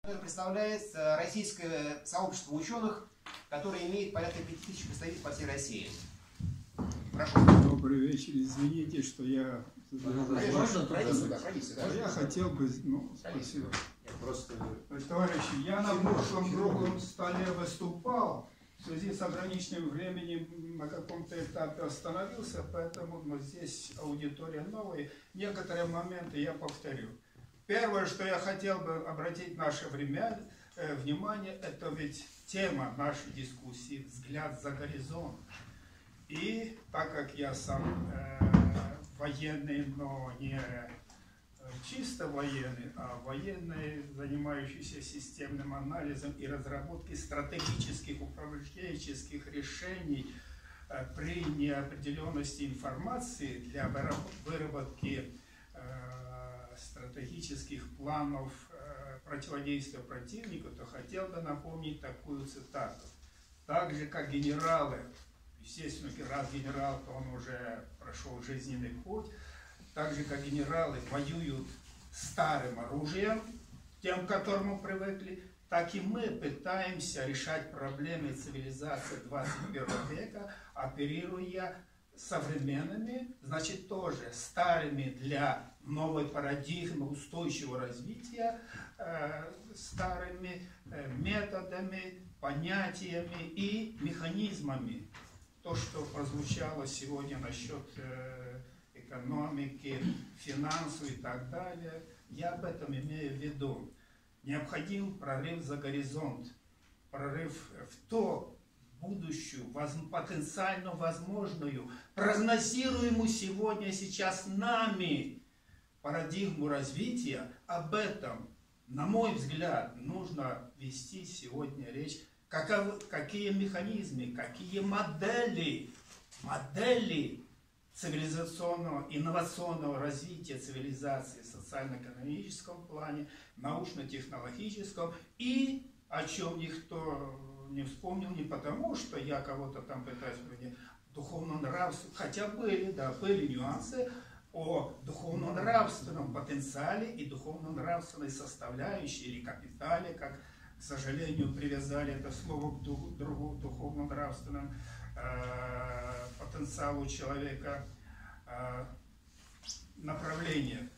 который представляет российское сообщество ученых, которое имеет порядка 5000 представителей по всей России. Прошу. Добрый вечер. Извините, что я... Я хотел бы... спасибо. Товарищи, я на прошлом круглом столе выступал. В связи с ограниченным временем на каком-то этапе остановился, поэтому здесь аудитория новая. Некоторые моменты я повторю. Первое, что я хотел бы обратить наше внимание, это ведь тема нашей дискуссии «Взгляд за горизонт». И так как я сам военный, но не чисто военный, а военный, занимающийся системным анализом и разработкой стратегических управленческих решений при неопределенности информации для выработки стратегических планов противодействия противнику, то хотел бы напомнить такую цитату. Так же, как генералы, естественно, раз генерал, то он уже прошел жизненный путь, так же, как генералы воюют старым оружием, тем, к которому привыкли, так и мы пытаемся решать проблемы цивилизации 21 века, оперируя современными, значит, тоже старыми для новой парадигмы устойчивого развития, старыми методами, понятиями и механизмами. То, что прозвучало сегодня насчет экономики, финансов и так далее, я об этом имею в виду. Необходим прорыв за горизонт, прорыв в то будущую, потенциально возможную, прогнозируемую сегодня, сейчас нами парадигму развития. Об этом, на мой взгляд, нужно вести сегодня речь. Какие механизмы, какие модели цивилизационного, инновационного развития цивилизации в социально-экономическом плане, научно-технологическом, и о чем никто не вспомнил, не потому, что я кого-то там пытаюсь принять, духовно-нравственном, хотя были нюансы о духовно-нравственном потенциале и духовно-нравственной составляющей или капитале, как, к сожалению, привязали это слово к духовно-нравственному потенциалу человека направления.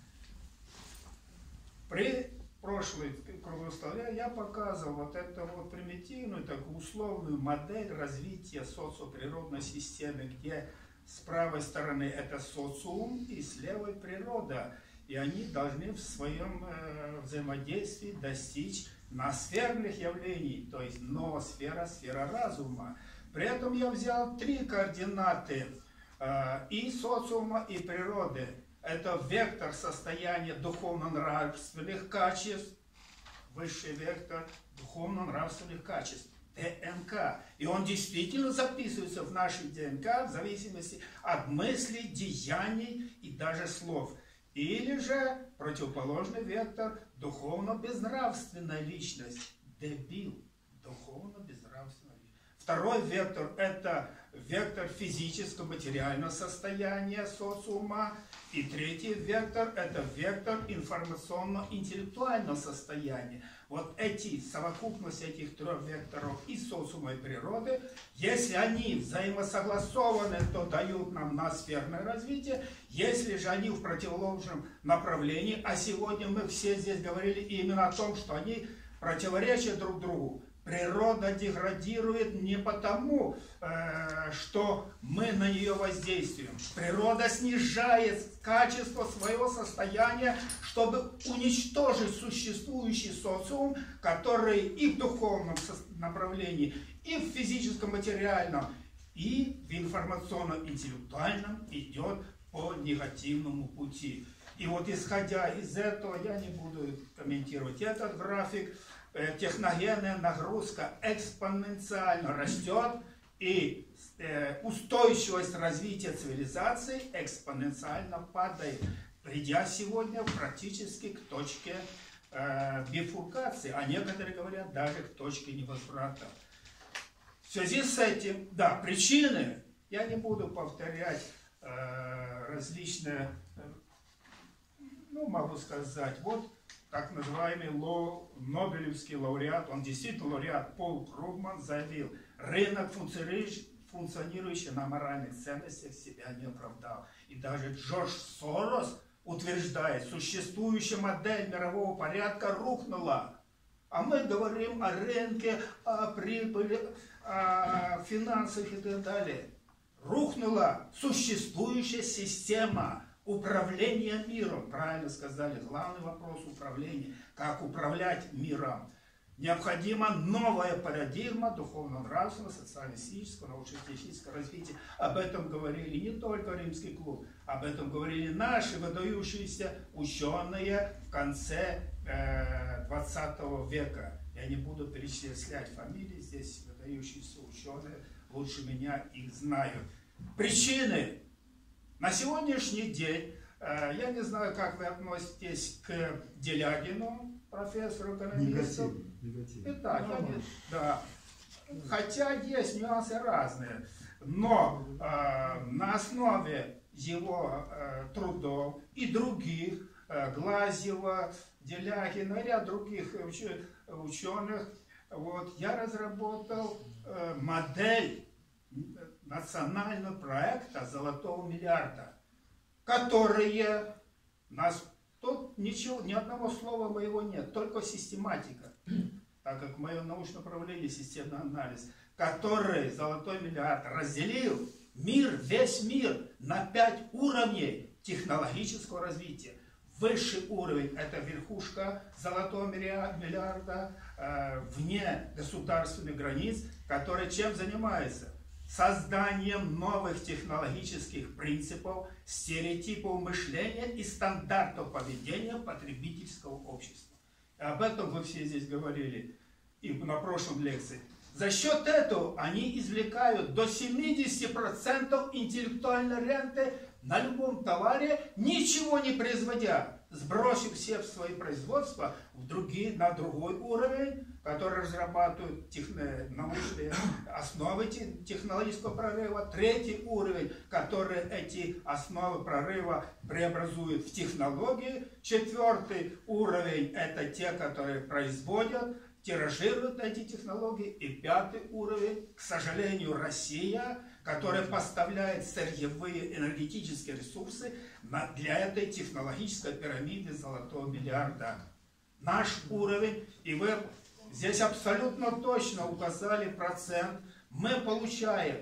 При прошлой круглой столе я показывал вот эту вот примитивную, такую условную модель развития социоприродной системы, где с правой стороны это социум и с левой природа. И они должны в своем взаимодействии достичь ноосферных явлений, то есть ноосфера, сфера разума. При этом я взял 3 координаты и социума, и природы. Это вектор состояния духовно-нравственных качеств, высший вектор духовно-нравственных качеств, ДНК. И он действительно записывается в нашей ДНК в зависимости от мыслей, деяний и даже слов. Или же противоположный вектор духовно-безнравственная личность, дебил, духовно-безнравственная личность. Второй вектор – это вектор физического, материального состояния социума. И третий вектор – это вектор информационно-интеллектуального состояния. Вот совокупность этих 3 векторов и социума, и природы, если они взаимосогласованы, то дают нам ноосферное развитие. Если же они в противоположном направлении, а сегодня мы все здесь говорили именно о том, что они противоречат друг другу. Природа деградирует не потому, что мы на нее воздействуем. Природа снижает качество своего состояния, чтобы уничтожить существующий социум, который и в духовном направлении, и в физическом, материальном, и в информационно-интеллектуальном идет по негативному пути. И вот исходя из этого, я не буду комментировать этот график, техногенная нагрузка экспоненциально растет, и устойчивость развития цивилизации экспоненциально падает, придя сегодня практически к точке бифуркации, а некоторые говорят даже к точке невозврата. В связи с этим, да, причины, я не буду повторять различные, могу сказать, вот так называемый Нобелевский лауреат, он действительно лауреат, Пол Кругман заявил, рынок, функционирующий на моральных ценностях, себя не оправдал. И даже Джордж Сорос утверждает, существующая модель мирового порядка рухнула. А мы говорим о рынке, о прибыли, о финансах и так далее. Рухнула существующая система управления миром. Правильно сказали, главный вопрос управления. Как управлять миром? Необходима новая парадигма духовно-нравственного, социально-исторического, научно-технического развития. Об этом говорили не только Римский клуб, об этом говорили наши выдающиеся ученые в конце 20 века. Я не буду перечислять фамилии, здесь выдающиеся ученые лучше меня их знают. Причины. На сегодняшний день, я не знаю, как вы относитесь к Делягину, профессору экономисту. Негативно. Да. Хотя есть нюансы разные. Но на основе его трудов и других, Глазьева, Делягина и ряд других ученых, вот, я разработал модель национального проекта «Золотого миллиарда», которые нас... Тут ничего, ни одного слова моего нет, только систематика, так как мое научное направление системный анализ, который «Золотой миллиард» разделил мир, весь мир на 5 уровней технологического развития. Высший уровень – это верхушка «Золотого миллиарда» вне государственных границ, который чем занимается? Созданием новых технологических принципов, стереотипов мышления и стандартов поведения потребительского общества. И об этом вы все здесь говорили и на прошлом лекции. За счет этого они извлекают до 70% интеллектуальной ренты на любом товаре, ничего не производя, сбросив все свои производства на другой уровень, который разрабатывают научные основы технологического прорыва. Третий уровень, который эти основы прорыва преобразует в технологии. Четвертый уровень – это те, которые производят, тиражируют эти технологии. И пятый уровень, к сожалению, Россия, которая поставляет сырьевые энергетические ресурсы для этой технологической пирамиды «Золотого миллиарда». Наш уровень, и вы здесь абсолютно точно указали процент, мы получаем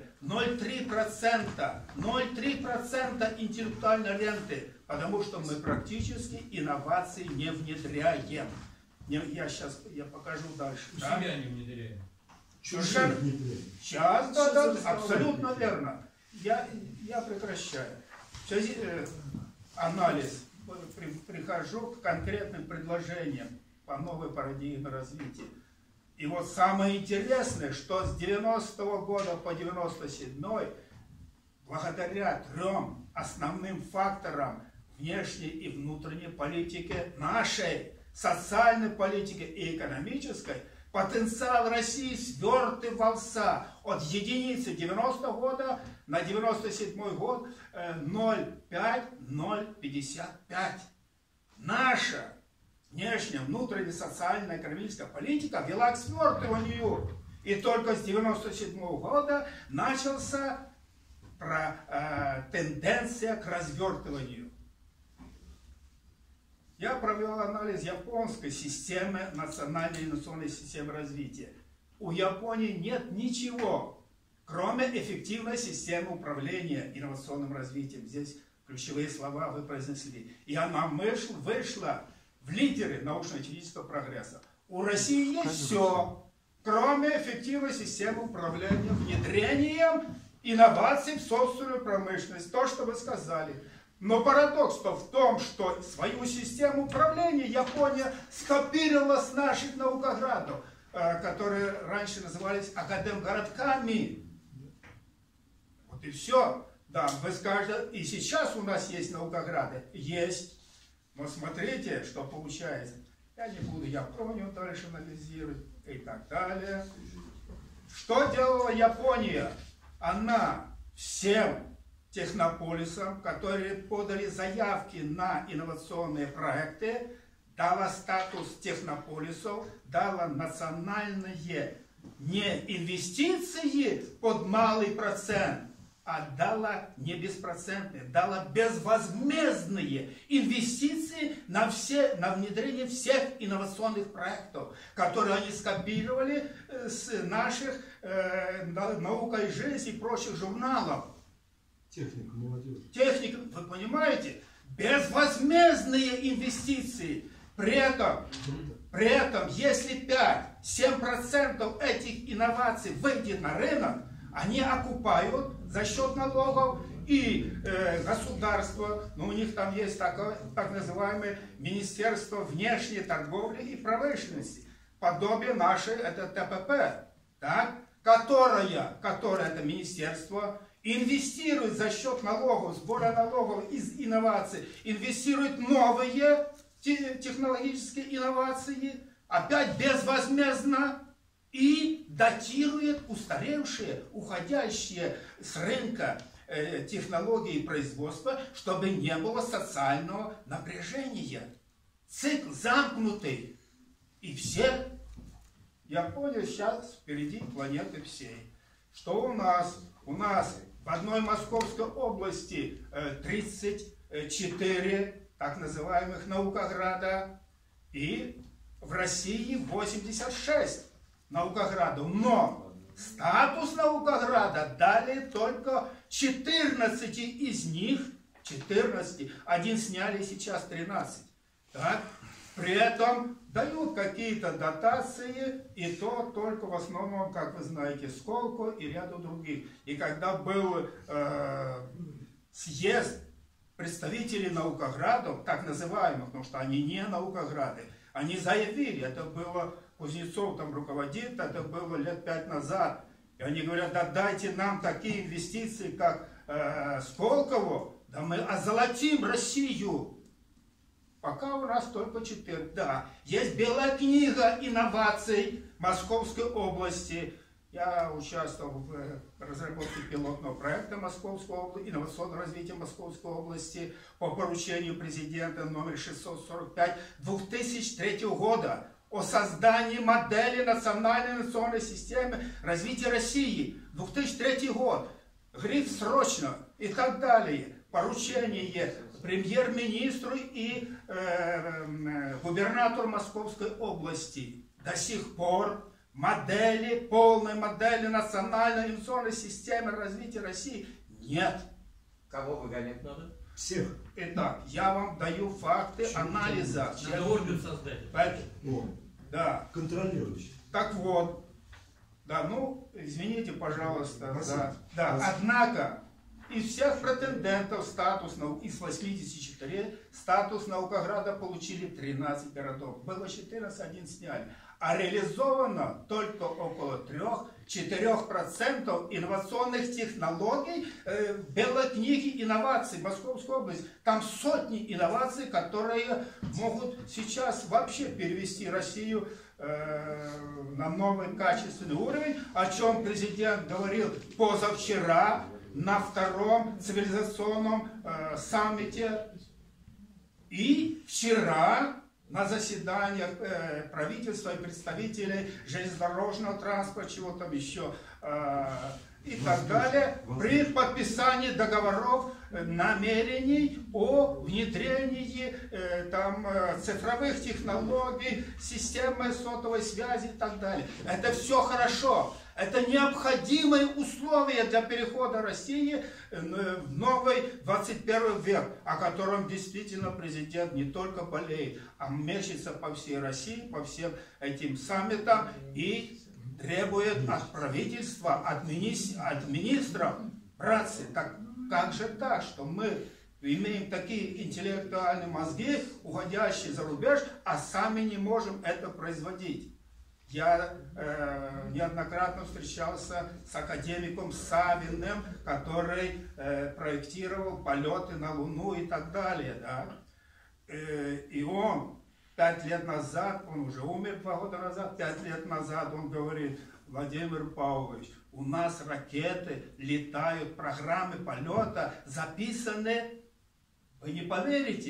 0,3% интеллектуальной ренты, потому что мы практически инновации не внедряем. Я покажу дальше. Да? Себя не внедряем. Сейчас, да, абсолютно верно. Я прекращаю. Анализ. Прихожу к конкретным предложениям по новой парадигме развития. И вот самое интересное, что с 90-го года по 97-й, благодаря 3 основным факторам внешней и внутренней политики, нашей социальной политики и экономической, потенциал России свертывался от единицы 90-го года на 97-й год 0,5-0,55. Наша внешняя, внутренняя, социальная, экономическая политика вела к свертыванию. И только с 97-го года начался тенденция к развертыванию. Я провел анализ японской системы, национальной инновационной системы развития. У Японии нет ничего, кроме эффективной системы управления инновационным развитием. Здесь ключевые слова вы произнесли. И она вышла в лидеры научно-технического прогресса. У России есть все, кроме эффективной системы управления внедрением инноваций в собственную промышленность. То, что вы сказали. Но парадокс-то в том, что свою систему управления Япония скопировала с наших наукоградов, которые раньше назывались академгородками. Вот и все. Да, вы скажете, и сейчас у нас есть наукограды. Есть. Но смотрите, что получается. Я не буду Японию дальше анализировать и так далее. Что делала Япония? Она всем технополисам, которые подали заявки на инновационные проекты, дала статус технополисов, дала национальные не инвестиции под малый процент, а дала не беспроцентные, дала безвозмездные инвестиции на внедрение всех инновационных проектов, которые они скопировали с наших «Наука и жизнь» и прочих журналов. Техника, молодежь. Техника, вы понимаете? Безвозмездные инвестиции. При этом, если 5-7% этих инноваций выйдет на рынок, они окупают за счет налогов и государство, у них там есть так называемое Министерство внешней торговли и промышленности, подобие нашей, это ТПП, так, которое это министерство инвестирует за счет налогов, сбора налогов из инноваций, инвестирует новые технологические инновации, опять безвозмездно, и датирует устаревшие, уходящие с рынка технологии и производства, чтобы не было социального напряжения. Цикл замкнутый. И все, я понял, сейчас впереди планеты всей. Что у нас? У нас в одной Московской области 34 так называемых наукограда и в России 86 наукоградов. Но статус наукограда дали только 14 из них, 14, один сняли, сейчас 13. Так? При этом дают какие-то дотации, и то только в основном, как вы знаете, Сколково и ряду других. И когда был съезд представителей наукоградов, так называемых, потому что они не наукограды, они заявили, это было, Кузнецов там руководит, это было лет 5 назад, и они говорят, да дайте нам такие инвестиции, как Сколково, да мы озолотим Россию. Пока у нас только 4. Да, есть белая книга инноваций Московской области. Я участвовал в разработке пилотного проекта Московской области, инновационного развития Московской области по поручению президента номер 645 2003 года о создании модели национальной инновационной системы развития России. 2003 год. Гриф срочно и так далее. Поручение премьер-министру и губернатору Московской области. До сих пор модели, полной модели национальной инновационной системы развития России нет. Кого выгонять надо? Всех. Итак, я вам даю факты анализа. Надо орган создать. Да. Контролирующий. Так вот. Да, ну, извините, пожалуйста. Да. Однако, из всех претендентов из 84 статус наукограда получили 13 городов. Было 14, один сняли. А реализовано только около 3-4% инновационных технологий белой книги инноваций Московской области. Там сотни инноваций, которые могут сейчас вообще перевести Россию на новый качественный уровень, о чем президент говорил позавчера на втором цивилизационном саммите. И вчера на заседаниях правительства и представителей железнодорожного транспорта, чего там еще, и так далее, при подписании договоров, намерений о внедрении цифровых технологий, системы сотовой связи и так далее. Это все хорошо. Это необходимые условия для перехода России в новый 21 век, о котором действительно президент не только болеет, а мечется по всей России, по всем этим саммитам и требует от правительства, от министров, братцы, так как же так, что мы имеем такие интеллектуальные мозги, уходящие за рубеж, а сами не можем это производить. Я неоднократно встречался с академиком Савиным, который проектировал полеты на Луну и так далее. Да? И он 5 лет назад, он уже умер 2 года назад, 5 лет назад он говорит: Владимир Павлович, у нас ракеты летают, программы полета записаны, вы не поверите,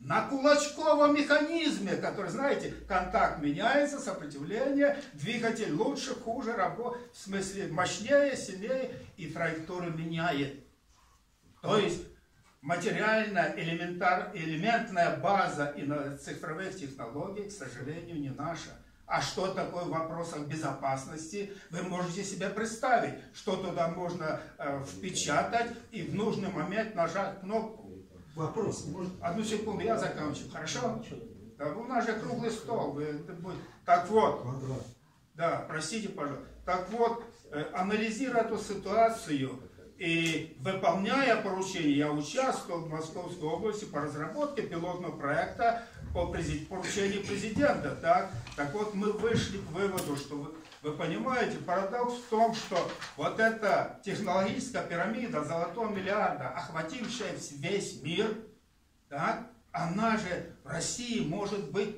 на кулачковом механизме, который, знаете, контакт меняется, сопротивление, двигатель лучше, хуже, в смысле мощнее, сильнее, и траекторию меняет. То есть материальная, элементная база цифровых технологий, к сожалению, не наша. А что такое в вопросах безопасности, вы можете себе представить, что туда можно впечатать и в нужный момент нажать кнопку. Вопрос. Одну секунду, я закончу, хорошо? Да, у нас же круглый стол. Так вот, Квадрат. да, простите, пожалуйста. Так вот, анализируя эту ситуацию и выполняя поручение, я участвовал в Московской области по разработке пилотного проекта по поручению президента. Так вот, мы вышли к выводу, что вы понимаете, парадокс в том, что вот эта технологическая пирамида золотого миллиарда, охватившая весь мир, так, она же в России, может быть,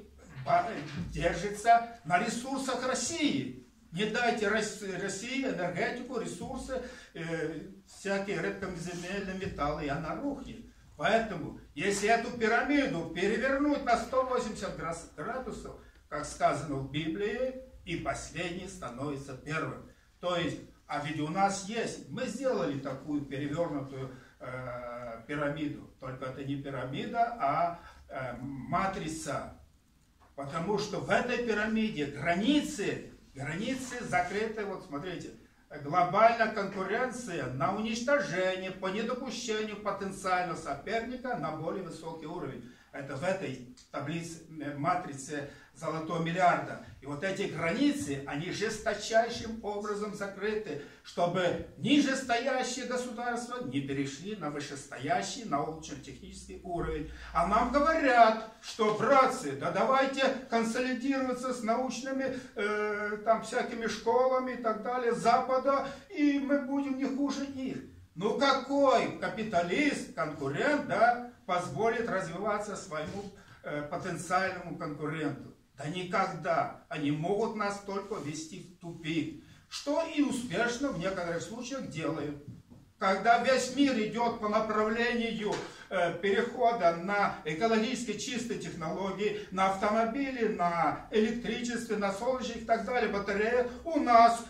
держится на ресурсах России. Не дайте России энергетику, ресурсы, всякие редкоземельные металлы, и она рухнет. Поэтому, если эту пирамиду перевернуть на 180 градусов, как сказано в Библии, и последний становится первым. То есть, а ведь у нас есть, мы сделали такую перевернутую пирамиду, только это не пирамида, а матрица. Потому что в этой пирамиде границы закрыты, вот смотрите, глобальная конкуренция на уничтожение, по недопущению потенциального соперника на более высокий уровень. Это в этой таблице, матрице золотого миллиарда. И вот эти границы, они жесточайшим образом закрыты, чтобы нижестоящие государства не перешли на вышестоящий научно-технический уровень. А нам говорят, что, братцы, да давайте консолидироваться с научными там всякими школами и так далее Запада, и мы будем не хуже них. Ну какой капиталист, конкурент, да, позволит развиваться своему потенциальному конкуренту? Да никогда. Они могут нас только ввести в тупик. Что и успешно в некоторых случаях делают. Когда весь мир идет по направлению перехода на экологически чистые технологии, на автомобили, на электричество, на солнечные и так далее, батареи, у нас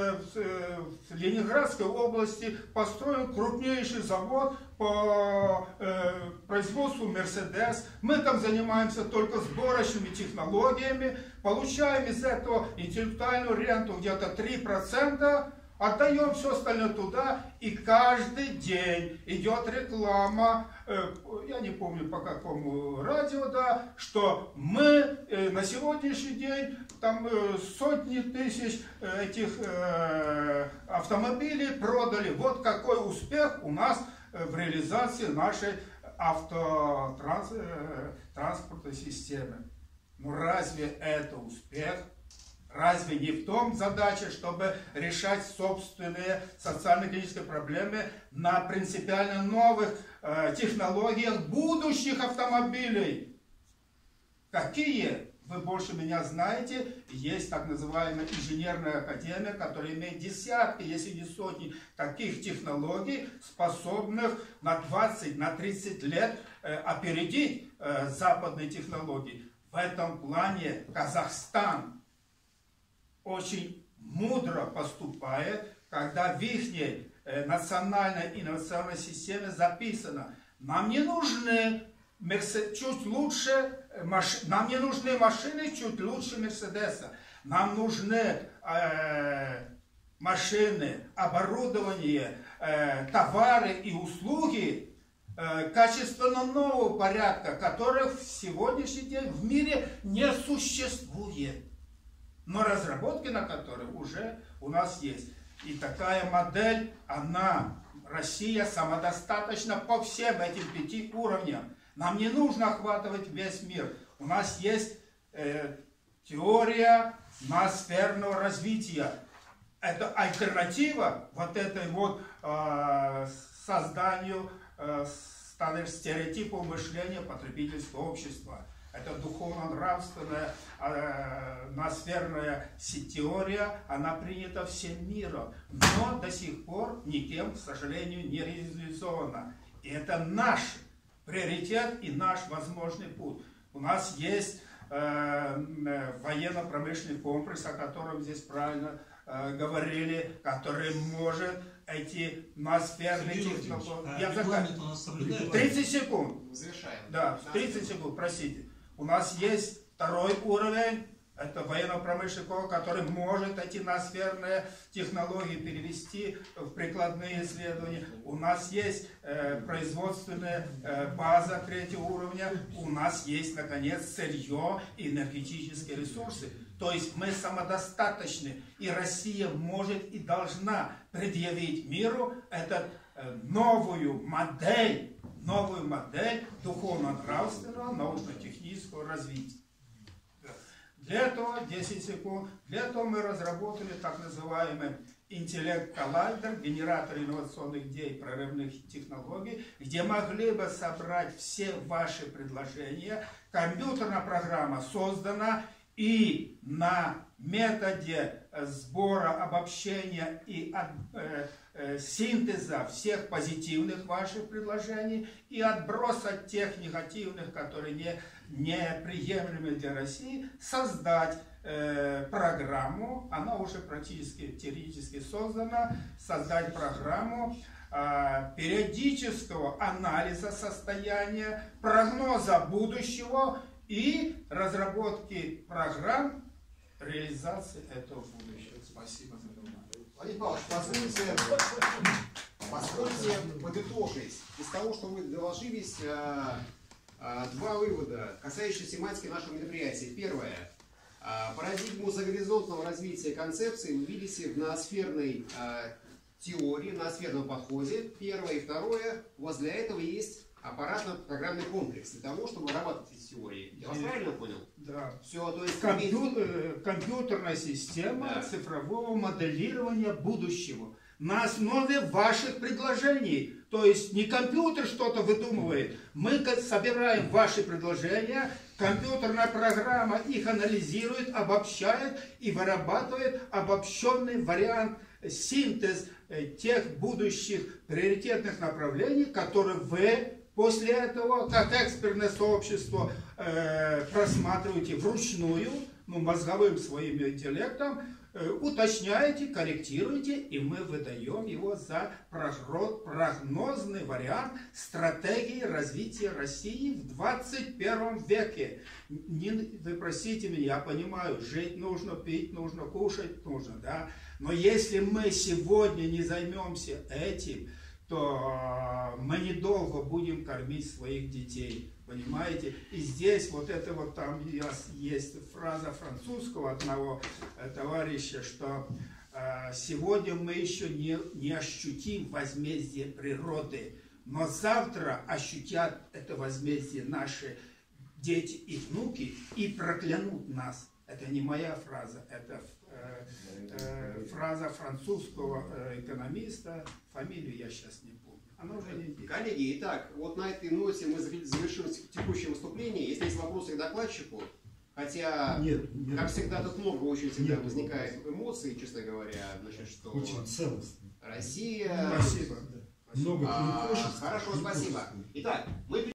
в Ленинградской области построен крупнейший завод по производству Мерседес. Мы там занимаемся только сборочными технологиями, получаем из этого интеллектуальную ренту где-то 3%, отдаем все остальное туда, и каждый день идет реклама, я не помню по какому радио, да, что мы на сегодняшний день там сотни тысяч этих автомобилей продали. Вот какой успех у нас в реализации нашей автотранспортной системы. Ну разве это успех? Разве не в том задача, чтобы решать собственные социально-экономические проблемы на принципиально новых технологиях будущих автомобилей? Какие? Вы больше меня знаете. Есть так называемая инженерная академия, которая имеет десятки, если не сотни таких технологий, способных на 20, на 30 лет опередить западные технологии. В этом плане Казахстан очень мудро поступает, когда в их национальной инновационной системе записано: нам не нужны чуть лучше, нам не нужны машины чуть лучше Мерседеса, нам нужны машины, оборудование, товары и услуги качественно нового порядка, которых в сегодняшний день в мире не существует, но разработки на которые уже у нас есть. И такая модель, Россия самодостаточна по всем этим 5 уровням. Нам не нужно охватывать весь мир. У нас есть теория ноосферного развития. Это альтернатива вот этой вот созданию стереотипов мышления потребительского общества. Это духовно-нравственная ноосферная теория, она принята всем миром, но до сих пор никем, к сожалению, не реализована. И это наш приоритет и наш возможный путь. У нас есть военно-промышленный комплекс, о котором здесь правильно говорили, который может эти ноосферные технологии... Я заканчиваю. 30 секунд. Завершаем. Да, 30 секунд, простите. У нас есть второй уровень, это военно-промышленный комплекс, который может эти ноосферные технологии перевести в прикладные исследования. У нас есть производственная база третьего уровня. У нас есть, наконец, сырье и энергетические ресурсы. То есть мы самодостаточны, и Россия может и должна предъявить миру эту новую модель духовно-нравственного, научно-технического развития. Для этого, 10 секунд, для этого мы разработали так называемый интеллект-коллайдер, генератор инновационных идей, прорывных технологий, где могли бы собрать все ваши предложения. Компьютерная программа создана, и на методе сбора, обобщения и синтеза всех позитивных ваших предложений и отброса тех негативных, которые неприемлемы для России, создать программу, она уже практически теоретически создана, создать программу периодического анализа состояния, прогноза будущего и разработки программ реализации этого будущего. Спасибо за внимание. Владимир Павлович, позвольте подытожить. Из того, что вы доложились, два вывода, касающиеся тематики нашего мероприятия. Первое. Парадигму загоризонтного развития концепции вы видите в ноосферной теории, в ноосферном подходе. Первое. И второе. У вас для этого есть аппаратно-программный комплекс для того, чтобы вырабатывать эти теории. Я вас правильно понял? Да. Все, то есть компьютерная система цифрового моделирования будущего на основе ваших предложений. То есть не компьютер что-то выдумывает. Мы собираем ваши предложения, компьютерная программа их анализирует, обобщает и вырабатывает обобщенный вариант, синтез тех будущих приоритетных направлений, которые вы после этого, как экспертное сообщество, просматриваете вручную, мозговым своим интеллектом, уточняете, корректируете, и мы выдаем его за прогнозный вариант стратегии развития России в 21 веке. Вы простите меня, я понимаю, жить нужно, пить нужно, кушать нужно, да? Но если мы сегодня не займемся этим, то мы недолго будем кормить своих детей. Понимаете? И здесь вот это вот там есть фраза французского одного товарища, что сегодня мы еще не ощутим возмездие природы, но завтра ощутят это возмездие наши дети и внуки и проклянут нас. Это не моя фраза, это фраза французского экономиста, фамилию я сейчас не помню. Она уже не есть. Коллеги, итак, вот на этой ноте мы завершим текущее выступление. Если есть вопросы к докладчику, хотя, как всегда, тут много очень всегда возникает эмоций, честно говоря, значит, что очень целостно. Россия... Спасибо. Много Хорошо, спасибо. Итак, мы